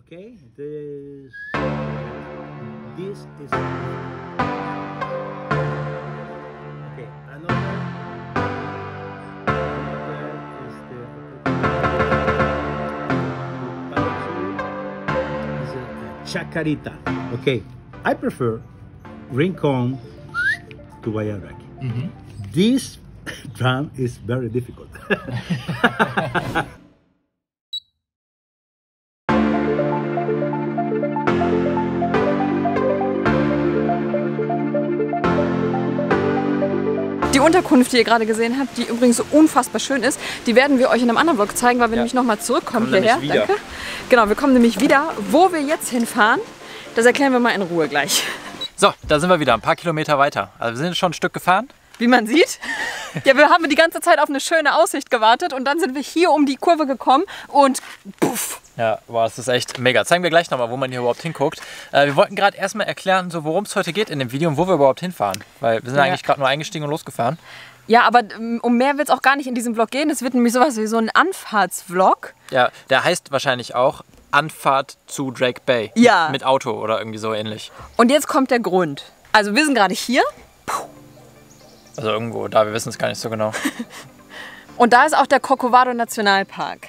Okay, this is okay. Another is the is a chacarita. Okay, I prefer rincon to Bayaraki. This drum is very difficult. Die Unterkunft, die ihr gerade gesehen habt, die übrigens so unfassbar schön ist, die werden wir euch in einem anderen Vlog zeigen, weil wir nämlich nochmal zurückkommen hierher. Danke. Genau, wir kommen nämlich wieder. Wo wir jetzt hinfahren, das erklären wir mal in Ruhe gleich. So, da sind wir wieder, ein paar Kilometer weiter. Also wir sind schon ein Stück gefahren. Wie man sieht. Ja, wir haben die ganze Zeit auf eine schöne Aussicht gewartet und dann sind wir hier um die Kurve gekommen und puff. Ja, boah, das ist echt mega. Zeigen wir gleich nochmal, wo man hier überhaupt hinguckt. Wir wollten gerade erstmal erklären, so worum es heute geht in dem Video und wo wir überhaupt hinfahren. Weil wir sind eigentlich gerade nur eingestiegen und losgefahren. Ja, aber um mehr wird es auch gar nicht in diesem Vlog gehen. Es wird nämlich sowas wie so ein Anfahrtsvlog. Ja, der heißt wahrscheinlich auch Anfahrt zu Drake Bay. Ja. Mit Auto oder irgendwie so ähnlich. Und jetzt kommt der Grund. Also wir sind gerade hier. Also irgendwo da, wir wissen es gar nicht so genau. Und da ist auch der Corcovado Nationalpark.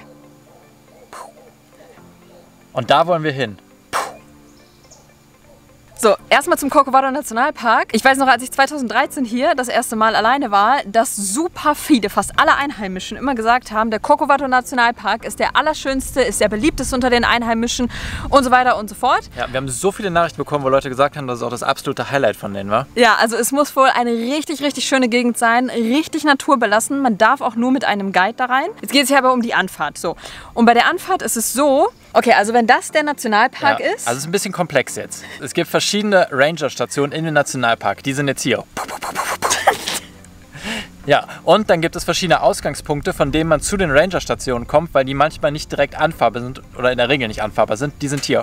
Und da wollen wir hin. So, erstmal zum Corcovado Nationalpark. Ich weiß noch, als ich 2013 hier das erste Mal alleine war, dass super viele, fast alle Einheimischen immer gesagt haben, der Corcovado Nationalpark ist der allerschönste, ist der beliebteste unter den Einheimischen und so weiter und so fort. Ja, wir haben so viele Nachrichten bekommen, wo Leute gesagt haben, dass es auch das absolute Highlight von denen war. Ja, also es muss wohl eine richtig, richtig schöne Gegend sein, richtig naturbelassen. Man darf auch nur mit einem Guide da rein. Jetzt geht es hier aber um die Anfahrt. So. Und bei der Anfahrt ist es so, okay, also wenn das der Nationalpark ist... Also es ist ein bisschen komplex jetzt. Es gibt verschiedene Ranger-Stationen in dem Nationalpark. Die sind jetzt hier. Ja, und dann gibt es verschiedene Ausgangspunkte, von denen man zu den Ranger-Stationen kommt, weil die manchmal nicht direkt anfahrbar sind oder in der Regel nicht anfahrbar sind. Die sind hier.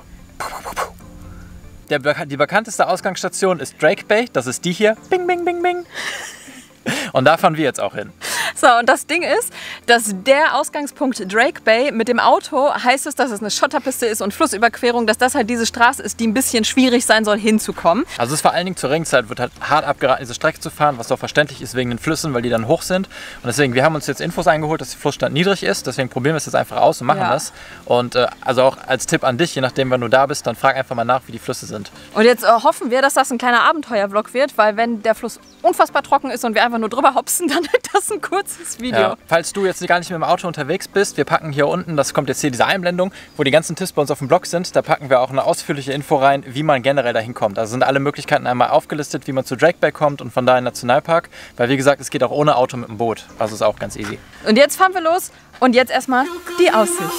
Die bekannteste Ausgangsstation ist Drake Bay. Das ist die hier. Bing, bing, bing, bing. Und da fahren wir jetzt auch hin. So, und das Ding ist, dass der Ausgangspunkt Drake Bay mit dem Auto heißt es, dass es eine Schotterpiste ist und Flussüberquerung, dass das halt diese Straße ist, die ein bisschen schwierig sein soll, hinzukommen. Also es ist vor allen Dingen zur Regenzeit wird halt hart abgeraten, diese Strecke zu fahren, was auch verständlich ist wegen den Flüssen, weil die dann hoch sind. Und deswegen, wir haben uns jetzt Infos eingeholt, dass der Flussstand niedrig ist. Deswegen probieren wir es jetzt einfach aus und machen das. Und also auch als Tipp an dich, je nachdem, wann du da bist, dann frag einfach mal nach, wie die Flüsse sind. Und jetzt hoffen wir, dass das ein kleiner Abenteuervlog wird, weil wenn der Fluss unfassbar trocken ist und wir einfach nur drüber hopsen, dann wird das ein kurzes Video. Ja. Falls du jetzt gar nicht mit dem Auto unterwegs bist, wir packen hier unten, das kommt jetzt hier diese Einblendung, wo die ganzen Tipps bei uns auf dem Blog sind, da packen wir auch eine ausführliche Info rein, wie man generell dahin kommt. Also sind alle Möglichkeiten einmal aufgelistet, wie man zu Drake Bay kommt und von da in den Nationalpark, weil wie gesagt, es geht auch ohne Auto mit dem Boot, also ist auch ganz easy. Und jetzt fahren wir los und jetzt erstmal die Aussicht.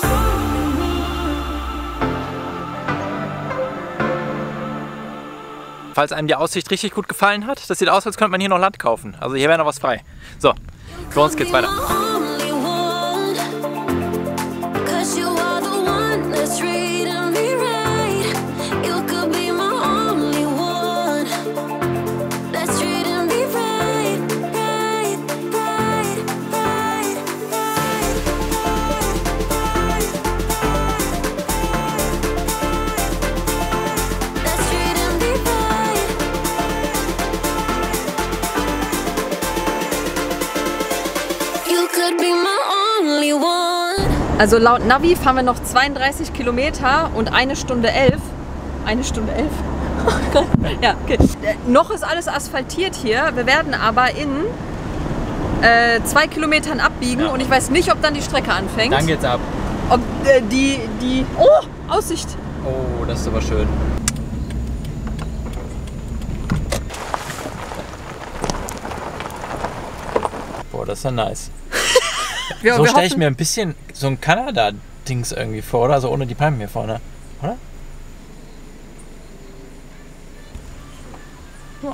Falls einem die Aussicht richtig gut gefallen hat, das sieht aus, als könnte man hier noch Land kaufen. Also hier wäre noch was frei. So, für uns geht's weiter. Also laut Navi fahren wir noch 32 Kilometer und 1 Stunde 11. 1 Stunde 11? Oh Gott. Ja, okay. Noch ist alles asphaltiert hier. Wir werden aber in 2 Kilometern abbiegen und ich weiß nicht, ob dann die Strecke anfängt. Dann geht's ab. Ob Oh, Aussicht. Oh, das ist aber schön. Boah, das ist ja nice. Ja, so stelle ich mir ein bisschen so ein Kanada-Dings irgendwie vor, oder? So ohne die Palmen hier vorne, oder? Ja.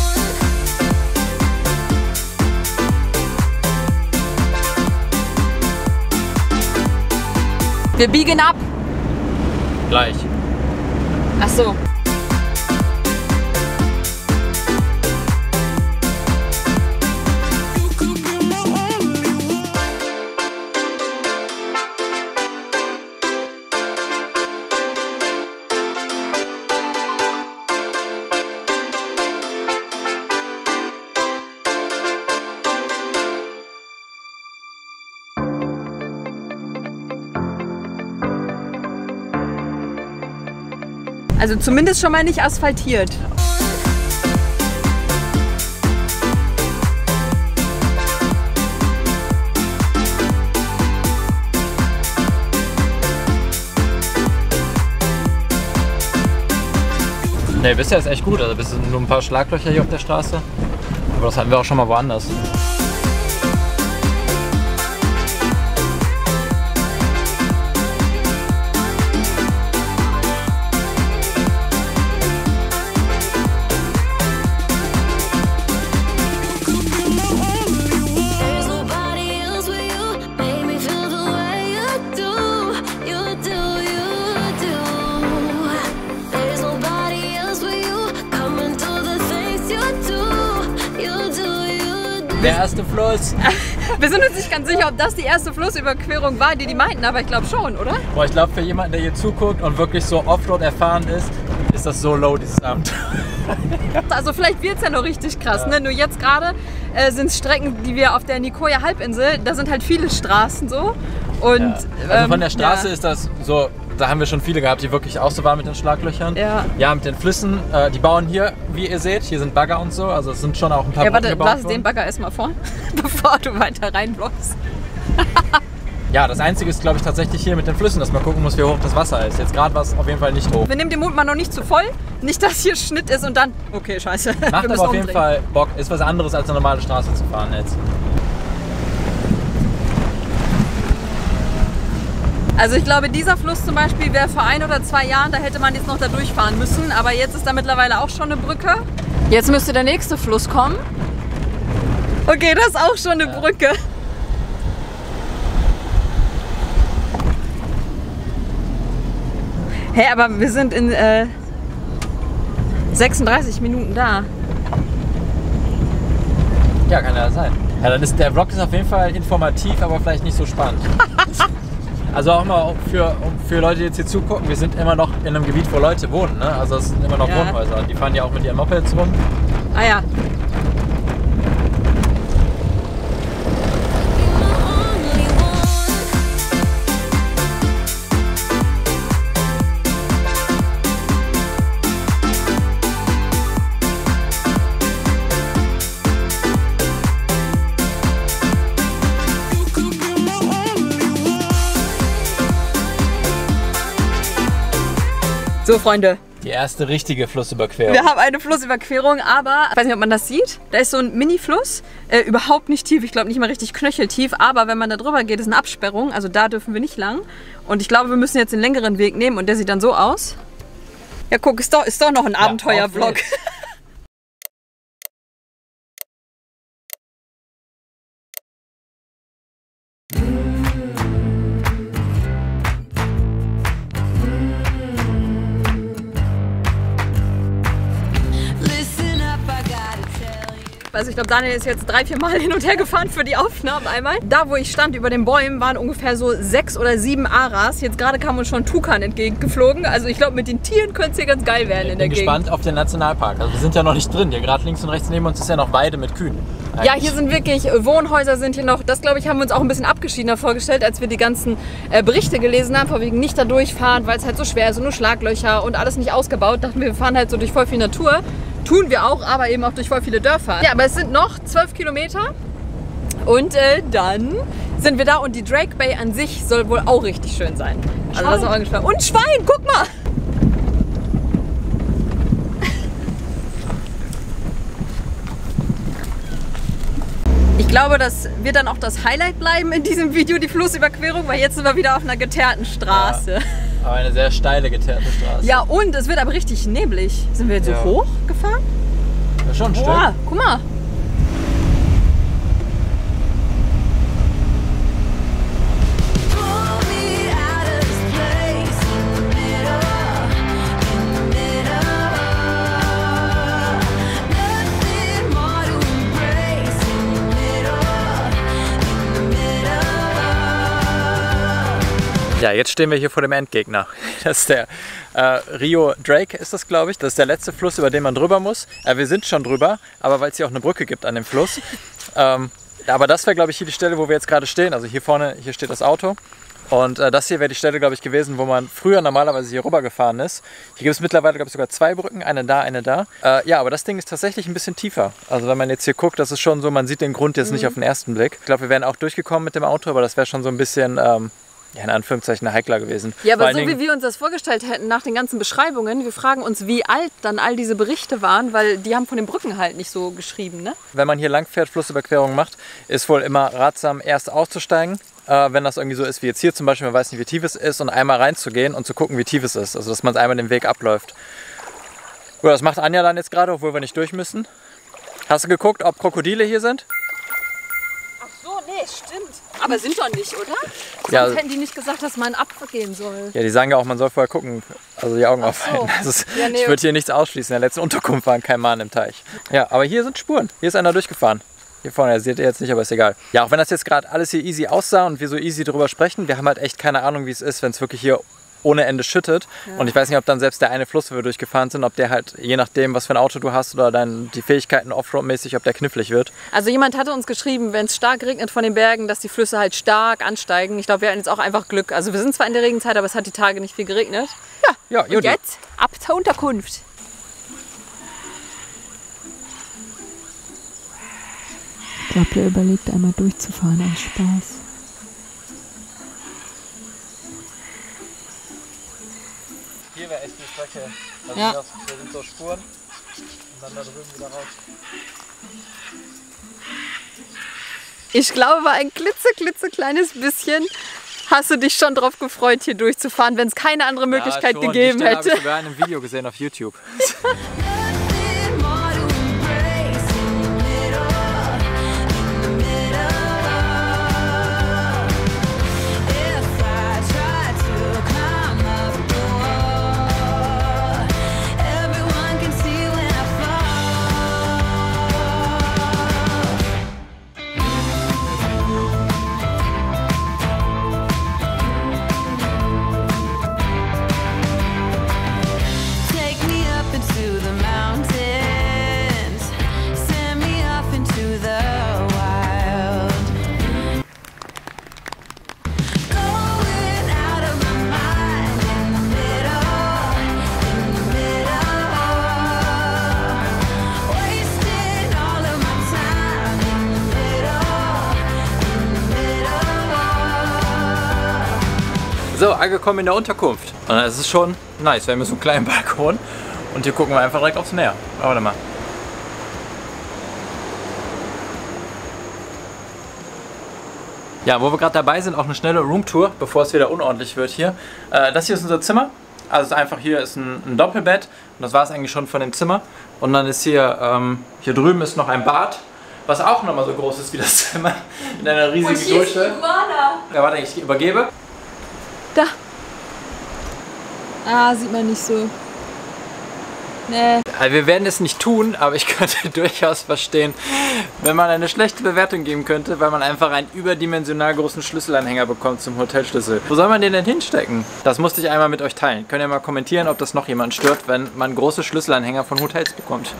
Wir biegen ab. Gleich. Ach so. Also zumindest schon mal nicht asphaltiert. Ne, bisher ist echt gut. Also bis sind nur ein paar Schlaglöcher hier auf der Straße. Aber das hatten wir auch schon mal woanders. Der erste Fluss. Wir sind uns nicht ganz sicher, ob das die erste Flussüberquerung war, die die meinten, aber ich glaube schon, oder? Boah, ich glaube, für jemanden, der hier zuguckt und wirklich so Offroad erfahren ist, ist das so low, dieses Amt. Also vielleicht wird es ja noch richtig krass, ne? Nur jetzt gerade sind es Strecken, die wir auf der Nicoya Halbinsel, da sind halt viele Straßen so. Und, ja. Also von der Straße ist das so, da haben wir schon viele gehabt, die wirklich auch so waren mit den Schlaglöchern. Ja, ja, mit den Flüssen, die bauen hier, wie ihr seht, hier sind Bagger und so, also es sind schon auch ein paar Brücken gebaut lass den Bagger erstmal vor, bevor du weiter reinblockst. Ja, das Einzige ist, glaube ich, tatsächlich hier mit den Flüssen, dass man gucken muss, wie hoch das Wasser ist. Jetzt gerade war es auf jeden Fall nicht hoch. Wir nehmen den Mund mal noch nicht zu voll, nicht, dass hier Schnitt ist und dann, okay, scheiße. Macht aber auf jeden Fall Bock, ist was anderes als eine normale Straße zu fahren jetzt. Also ich glaube, dieser Fluss zum Beispiel wäre vor 1 oder 2 Jahren, da hätte man jetzt noch da durchfahren müssen. Aber jetzt ist da mittlerweile auch schon eine Brücke. Jetzt müsste der nächste Fluss kommen. Okay, das ist auch schon eine Brücke. Hä, aber wir sind in 36 Minuten da. Ja, kann ja sein. Ja, dann ist der Vlog ist auf jeden Fall informativ, aber vielleicht nicht so spannend. Also auch mal für Leute, die jetzt hier zugucken, wir sind immer noch in einem Gebiet, wo Leute wohnen. Ne? Also es sind immer noch Wohnhäuser. Die fahren ja auch mit ihren Mopeds rum. Ah ja. So, Freunde. Die erste richtige Flussüberquerung. Wir haben eine Flussüberquerung, aber ich weiß nicht, ob man das sieht. Da ist so ein Mini-Fluss, überhaupt nicht tief. Ich glaube nicht mal richtig knöcheltief, aber wenn man da drüber geht, ist eine Absperrung. Also da dürfen wir nicht lang. Und ich glaube, wir müssen jetzt den längeren Weg nehmen und der sieht dann so aus. Ja, guck, ist doch noch ein Abenteuer-Vlog. Also ich glaube, Daniel ist jetzt 3-4 Mal hin und her gefahren für die Aufnahmen einmal. Da, wo ich stand über den Bäumen, waren ungefähr so 6 oder 7 Aras. Jetzt gerade kam uns schon Tukan entgegengeflogen. Also ich glaube, mit den Tieren könnte es hier ganz geil werden in der Gegend. Ich bin gespannt auf den Nationalpark. Also wir sind ja noch nicht drin. Hier gerade links und rechts neben uns ist ja noch Weide mit Kühen. Eigentlich. Ja, hier sind wirklich Wohnhäuser sind hier noch. Das, glaube ich, haben wir uns auch ein bisschen abgeschiedener vorgestellt, als wir die ganzen Berichte gelesen haben, von wegen nicht da durchfahren, weil es halt so schwer ist und nur Schlaglöcher und alles nicht ausgebaut. Dachten wir fahren halt so durch voll viel Natur. Tun wir auch, aber eben auch durch voll viele Dörfer. Ja, aber es sind noch 12 Kilometer und dann sind wir da und die Drake Bay an sich soll wohl auch richtig schön sein. Also das ist auch gespannt. Und Schwein, guck mal! Ich glaube, das wird dann auch das Highlight bleiben in diesem Video, die Flussüberquerung, weil jetzt sind wir wieder auf einer geteerten Straße. Ja. Aber eine sehr steile, geteerte Straße. Ja, und es wird aber richtig neblig. Sind wir jetzt so hoch gefahren? Ja, schon ein Stück. Boah, guck mal. Ja, jetzt stehen wir hier vor dem Endgegner. Das ist der Rio Drake, ist das, glaube ich. Das ist der letzte Fluss, über den man drüber muss. Wir sind schon drüber, aber weil es hier auch eine Brücke gibt an dem Fluss. Aber das wäre, glaube ich, hier die Stelle, wo wir jetzt gerade stehen. Also hier vorne, hier steht das Auto. Und das hier wäre die Stelle, glaube ich, gewesen, wo man früher normalerweise hier rüber gefahren ist. Hier gibt es mittlerweile, glaube ich, sogar 2 Brücken, eine da, eine da. Ja, aber das Ding ist tatsächlich ein bisschen tiefer. Also wenn man jetzt hier guckt, das ist schon so, man sieht den Grund jetzt nicht auf den ersten Blick. Ich glaube, wir wären auch durchgekommen mit dem Auto, aber das wäre schon so ein bisschen, ja, in Anführungszeichen heikler gewesen. Ja, aber so wie wir uns das vorgestellt hätten nach den ganzen Beschreibungen, wir fragen uns, wie alt dann all diese Berichte waren, weil die haben von den Brücken halt nicht so geschrieben, ne? Wenn man hier lang fährt, Flussüberquerungen macht, ist wohl immer ratsam, erst auszusteigen, wenn das irgendwie so ist wie jetzt hier zum Beispiel, man weiß nicht, wie tief es ist, und einmal reinzugehen und zu gucken, wie tief es ist. Also, dass man einmal den Weg abläuft. Ja, das macht Anja dann jetzt gerade, obwohl wir nicht durch müssen. Hast du geguckt, ob Krokodile hier sind? Ach so, nee, stimmt. Aber sind doch nicht, oder? Ja, Sonst hätten die nicht gesagt, dass man abgehen soll. Ja, die sagen ja auch, man soll vorher gucken, also die Augen aufhalten. Also Ja, nee. Ich würde hier nichts ausschließen. In der letzten Unterkunft war kein Mann im Teich. Ja, aber hier sind Spuren. Hier ist einer durchgefahren. Hier vorne, das seht ihr jetzt nicht, aber ist egal. Ja, auch wenn das jetzt gerade alles hier easy aussah und wir so easy drüber sprechen, wir haben halt echt keine Ahnung, wie es ist, wenn es wirklich hier ohne Ende schüttet. Ja. Und ich weiß nicht, ob dann selbst der eine Fluss, wo wir durchgefahren sind, ob der halt, je nachdem, was für ein Auto du hast oder die Fähigkeiten Offroad-mäßig, ob der knifflig wird. Also jemand hatte uns geschrieben, wenn es stark regnet von den Bergen, dass die Flüsse halt stark ansteigen. Ich glaube, wir hatten jetzt auch einfach Glück. Also wir sind zwar in der Regenzeit, aber es hat die Tage nicht viel geregnet. Ja, und jetzt ab zur Unterkunft. Ich glaube, der überlegt, einmal durchzufahren aus Spaß. Hier wäre echt die Strecke. Also Ja. hier sind so Spuren und dann da drüben wieder raus. Ich glaube, ein klitzekleines bisschen hast du dich schon drauf gefreut, hier durchzufahren, wenn es keine andere Möglichkeit ja, gegeben die Stelle hätte. habe ich sogar in einem Video gesehen auf YouTube. Take me up into the mountains, send me off into the wild. Going out of my mind in the middle, wasting all of my time in the middle. So, angekommen in der Unterkunft. Und es ist schon nice. Wir haben hier so einen kleinen Balkon und hier gucken wir einfach direkt aufs Meer. Warte mal. Ja, wo wir gerade dabei sind, auch eine schnelle Roomtour, bevor es wieder unordentlich wird hier. Das hier ist unser Zimmer. Also einfach hier ist ein Doppelbett und das war es eigentlich schon von dem Zimmer. Und dann ist hier, hier drüben ist noch ein Bad, was auch nochmal so groß ist wie das Zimmer. In einer riesigen Dusche. Ja, warte, ich übergebe. Da. Ah, sieht man nicht so. Nee. Also wir werden es nicht tun, aber ich könnte durchaus verstehen, wenn man eine schlechte Bewertung geben könnte, weil man einfach einen überdimensional großen Schlüsselanhänger bekommt zum Hotelschlüssel. Wo soll man den denn hinstecken? Das musste ich einmal mit euch teilen. Könnt ihr mal kommentieren, ob das noch jemand stört, wenn man große Schlüsselanhänger von Hotels bekommt.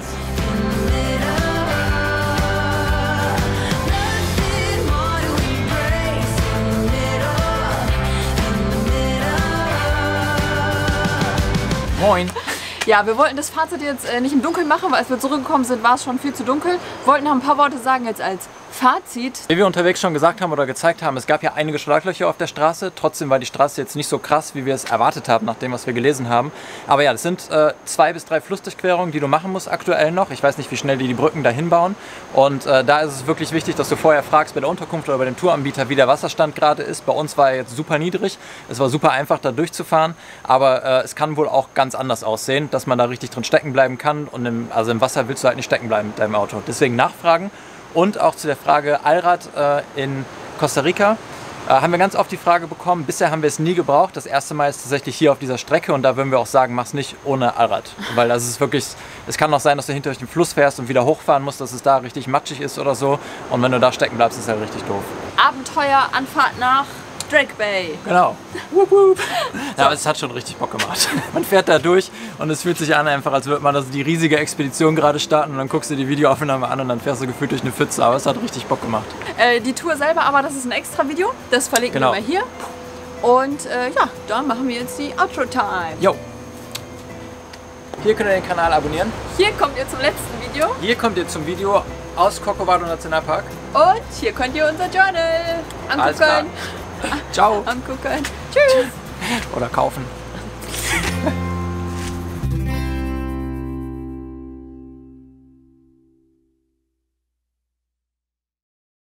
Moin! Ja, wir wollten das Fazit jetzt nicht im Dunkeln machen, weil als wir zurückgekommen sind, war es schon viel zu dunkel. Wollten noch ein paar Worte sagen jetzt als Fazit. Wie wir unterwegs schon gesagt haben oder gezeigt haben, es gab ja einige Schlaglöcher auf der Straße. Trotzdem war die Straße jetzt nicht so krass, wie wir es erwartet haben, nach dem, was wir gelesen haben. Aber ja, das sind 2 bis 3 Flussdurchquerungen, die du machen musst aktuell noch. Ich weiß nicht, wie schnell die Brücken dahin bauen. Und da ist es wirklich wichtig, dass du vorher fragst bei der Unterkunft oder bei dem Touranbieter, wie der Wasserstand gerade ist. Bei uns war er jetzt super niedrig. Es war super einfach, da durchzufahren. Aber es kann wohl auch ganz anders aussehen, dass man da richtig drin stecken bleiben kann. Und im Wasser willst du halt nicht stecken bleiben mit deinem Auto. Deswegen nachfragen. Und auch zu der Frage Allrad in Costa Rica haben wir ganz oft die Frage bekommen, bisher haben wir es nie gebraucht. Das erste Mal ist tatsächlich hier auf dieser Strecke und da würden wir auch sagen, mach's nicht ohne Allrad. Weil das ist wirklich, es kann auch sein, dass du hinter durch den Fluss fährst und wieder hochfahren musst, dass es da richtig matschig ist oder so. Und wenn du da stecken bleibst, ist es halt richtig doof. Abenteuer, Anfahrt nach Drake Bay. Genau. Wup, wup. Ja, aber es hat schon richtig Bock gemacht. Man fährt da durch und es fühlt sich an einfach, als würde man die riesige Expedition gerade starten und dann guckst du die Videoaufnahme an und dann fährst du gefühlt durch eine Pfütze. Aber es hat richtig Bock gemacht. Die Tour selber, aber das ist ein extra Video. Das verlinken wir mal hier. Und ja, da machen wir jetzt die Outro-Time. Jo. Hier könnt ihr den Kanal abonnieren. Hier kommt ihr zum letzten Video. Hier kommt ihr zum Video aus Corcovado Nationalpark. Und hier könnt ihr unser Journal Alles klar. angucken. Ciao. Angucken. Tschüss. Oder kaufen.